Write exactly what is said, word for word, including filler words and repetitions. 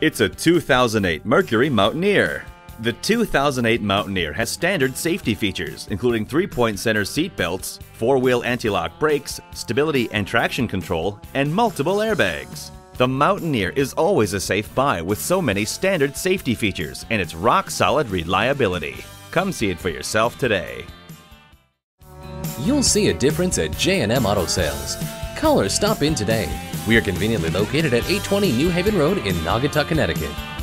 It's a two thousand eight Mercury Mountaineer. The two thousand eight Mountaineer has standard safety features, including three-point center seat belts, four-wheel anti-lock brakes, stability and traction control, and multiple airbags. The Mountaineer is always a safe buy with so many standard safety features and its rock-solid reliability. Come see it for yourself today. You'll see a difference at J M Auto Sales. Call or stop in today. We are conveniently located at eight twenty New Haven Road in Naugatuck, Connecticut.